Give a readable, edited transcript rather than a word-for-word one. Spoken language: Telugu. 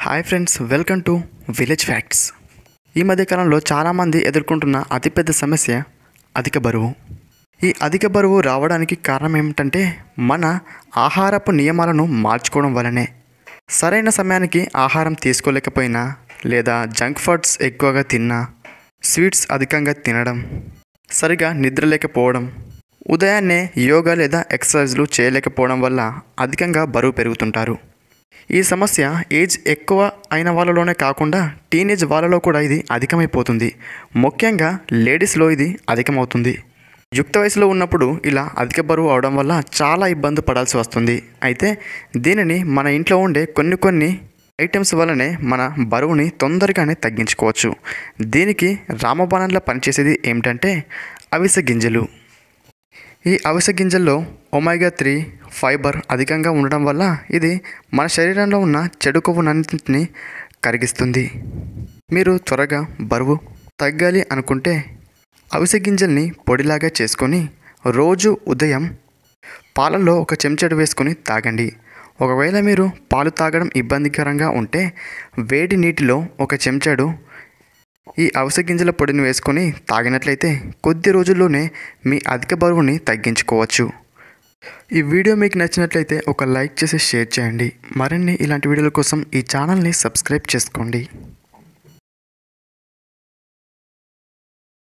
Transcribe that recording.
Hi friends, welcome to village facts. ఈ మధ్యకాలంలో చాలామంది ఎదుర్కొంటున్న అతిపెద్ద సమస్య అధిక బరువు. ఈ అధిక బరువు రావడానికి కారణం ఏమిటంటే మన ఆహారపు నియమాలను మార్చుకోవడం వల్లనే. సరైన సమయానికి ఆహారం తీసుకోలేకపోయినా, లేదా జంక్ ఫుడ్స్ ఎక్కువగా తిన్నా, స్వీట్స్ అధికంగా తినడం, సరిగా నిద్ర లేకపోవడం, ఉదయాన్నే యోగా లేదా ఎక్సర్సైజ్లు చేయలేకపోవడం వల్ల అధికంగా బరువు పెరుగుతుంటారు. ఈ సమస్య ఏజ్ ఎక్కువ అయిన వాళ్ళలోనే కాకుండా టీనేజ్ వాళ్ళలో కూడా ఇది అధికమైపోతుంది. ముఖ్యంగా లేడీస్లో ఇది అధికమవుతుంది. యుక్త వయసులో ఉన్నప్పుడు ఇలా అధిక బరువు అవడం వల్ల చాలా ఇబ్బంది పడాల్సి వస్తుంది. అయితే దీనిని మన ఇంట్లో ఉండే కొన్ని ఐటమ్స్ వల్లనే మన బరువుని తొందరగానే తగ్గించుకోవచ్చు. దీనికి రామబాణంలా పనిచేసేది ఏమిటంటే అవిసె గింజలు. ఈ అవిసె గింజల్లో ఒమేగా 3 ఫైబర్ అధికంగా ఉండడం వల్ల ఇది మన శరీరంలో ఉన్న చెడు కొవ్వునన్నింటినీ కరిగిస్తుంది. మీరు త్వరగా బరువు తగ్గాలి అనుకుంటే అవిసె గింజల్ని పొడిలాగా చేసుకొని రోజు ఉదయం పాలల్లో 1 చెంచాడు వేసుకొని తాగండి. ఒకవేళ మీరు పాలు తాగడం ఇబ్బందికరంగా ఉంటే వేడి నీటిలో 1 చెంచాడు ఈ అవిసె గింజల పొడిని వేసుకొని తాగినట్లయితే కొద్ది రోజుల్లోనే మీ అధిక బరువుని తగ్గించుకోవచ్చు. ఈ వీడియో మీకు నచ్చినట్లయితే ఒక లైక్ చేసి షేర్ చేయండి. మరిన్ని ఇలాంటి వీడియోల కోసం ఈ ఛానల్ని సబ్స్క్రైబ్ చేసుకోండి.